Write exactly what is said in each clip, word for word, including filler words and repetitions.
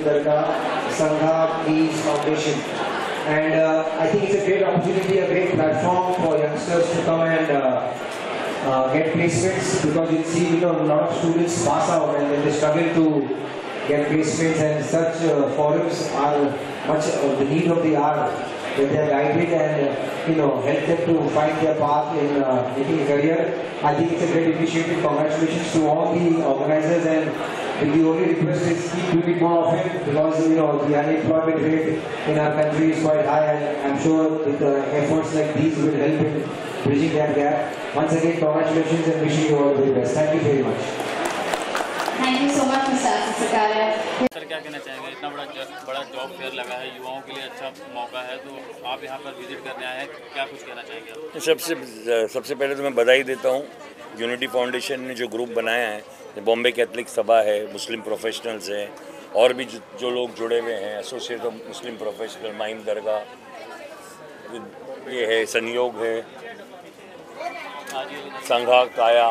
Dargah Sangha Peace Foundation. And uh, I think it's a great opportunity, a great platform for youngsters to come and uh, uh, get placements, because you see, you know, a lot of students pass out and then they struggle to get placements, and such uh, forums are much uh, the need of the hour, that they are guided and uh, you know, help them to find their path in uh, making a career. I think it's a great initiative. Congratulations to all the organizers, and the only request is keep doing it more often, because you know the unemployment rate in our country is quite high, and I'm sure with uh, efforts like these will help in bridging that gap. Once again, congratulations and wishing you all the very best. Thank you very much. Thank you so much, Mister Sakaria. Sir क्या कहना चाहेंगे, इतना बड़ा बड़ा job fair लगा है, युवाओं के लिए अच्छा मौका है, तो आप यहाँ पर विजिट करने आए हैं, क्या कुछ कहना चाहेंगे आप? सबसे सबसे पहले तो मैं बधाई देता हूँ यूनिटी फाउंडेशन ने जो ग्रुप बनाया है, बॉम्बे कैथलिक सभा है, मुस्लिम प्रोफेशनल्स हैं, और भी जो, जो लोग जुड़े हुए हैं, एसोसिएट ऑफ मुस्लिम प्रोफेशनल, माइम दरगाह, ये है संयोग है, संघा काया,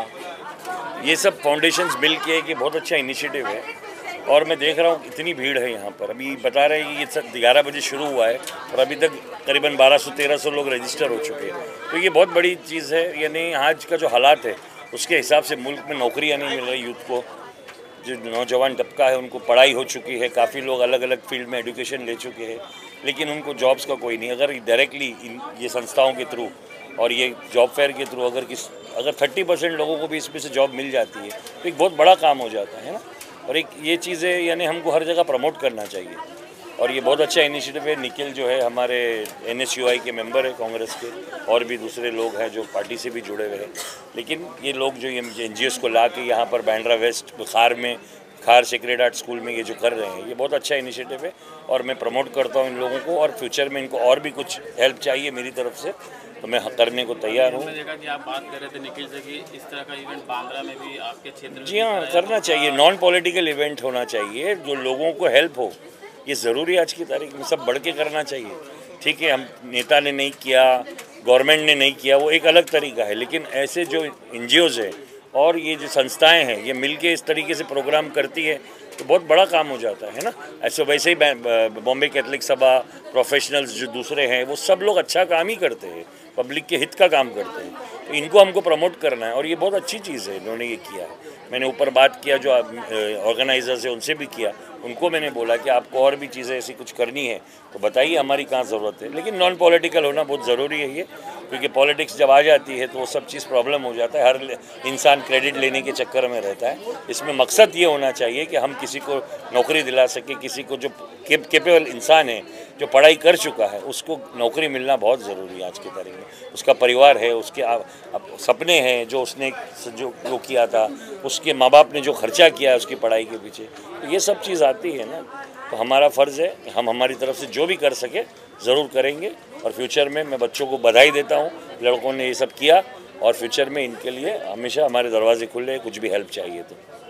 ये सब फाउंडेशंस मिल के कि बहुत अच्छा इनिशिएटिव है। और मैं देख रहा हूँ इतनी भीड़ है यहाँ पर, अभी बता रहे हैं कि ये सब ग्यारह बजे शुरू हुआ है और अभी तक करीबन बारह सौ तेरह सौ लोग रजिस्टर हो चुके हैं। तो ये बहुत बड़ी चीज़ है, यानी आज का जो हालात है उसके हिसाब से मुल्क में नौकरियाँ नहीं मिल रही यूथ को, जो नौजवान तबका है उनको पढ़ाई हो चुकी है, काफ़ी लोग अलग अलग फील्ड में एजुकेशन ले चुके हैं, लेकिन उनको जॉब्स का कोई नहीं। अगर डायरेक्टली इन ये संस्थाओं के थ्रू और ये जॉब फेयर के थ्रू अगर किस अगर थर्टी परसेंट लोगों को भी इसमें से जॉब मिल जाती है तो एक बहुत बड़ा काम हो जाता है ना। और एक ये चीज़ें यानी हमको हर जगह प्रमोट करना चाहिए, और ये बहुत अच्छा इनिशिएटिव है। निखिल जो है हमारे एन एस यू आई के मेंबर है कांग्रेस के, और भी दूसरे लोग हैं जो पार्टी से भी जुड़े हुए हैं, लेकिन ये लोग जो ये एन जी ओज़ को ला के यहाँ पर बांद्रा वेस्ट खार में खार सेक्रेड आर्ट स्कूल में ये जो कर रहे हैं, ये बहुत अच्छा इनिशिएटिव है और मैं प्रमोट करता हूँ इन लोगों को। और फ्यूचर में इनको और भी कुछ हेल्प चाहिए मेरी तरफ से तो मैं करने को तैयार हूँ। देखा कि आप बात कर रहे थे निखिल से कि इस तरह का इवेंट बांद्रा में भी आपके क्षेत्र में जी हाँ, करना चाहिए। नॉन पॉलिटिकल इवेंट होना चाहिए जो लोगों को हेल्प हो, ये ज़रूरी आज की तारीख में सब बढ़ के करना चाहिए। ठीक है, हम नेता ने नहीं किया, गवर्नमेंट ने नहीं किया, वो एक अलग तरीका है, लेकिन ऐसे जो एन जी ओज़ है और ये जो संस्थाएं हैं ये मिलके इस तरीके से प्रोग्राम करती है तो बहुत बड़ा काम हो जाता है ना। ऐसे वैसे ही बॉम्बे कैथलिक सभा, प्रोफेशनल्स जो दूसरे हैं वो सब लोग अच्छा काम ही करते हैं, पब्लिक के हित का काम करते हैं, तो इनको हमको प्रमोट करना है और ये बहुत अच्छी चीज़ है इन्होंने ये किया है। मैंने ऊपर बात किया जो ऑर्गेनाइजर्स है उनसे भी किया, उनको मैंने बोला कि आपको और भी चीज़ें ऐसी कुछ करनी है तो बताइए, हमारी कहाँ ज़रूरत है। लेकिन नॉन पॉलिटिकल होना बहुत ज़रूरी है ये, क्योंकि पॉलिटिक्स जब आ जाती है तो वो सब चीज़ प्रॉब्लम हो जाता है, हर इंसान क्रेडिट लेने के चक्कर में रहता है। इसमें मकसद ये होना चाहिए कि हम किसी को नौकरी दिला सके, किसी को जो कैपेबल इंसान है जो पढ़ाई कर चुका है उसको नौकरी मिलना बहुत ज़रूरी है आज की तारीख में। उसका परिवार है, उसके आ, सपने हैं जो उसने जो वो किया था, उसके माँ बाप ने जो खर्चा किया है उसकी पढ़ाई के पीछे, तो ये सब चीज़ आती है ना। तो हमारा फ़र्ज़ है हम हमारी तरफ से जो भी कर सके ज़रूर करेंगे। और फ्यूचर में मैं बच्चों को बधाई देता हूँ, लड़कों ने ये सब किया, और फ्यूचर में इनके लिए हमेशा हमारे दरवाजे खुले हैं, कुछ भी हेल्प चाहिए तो।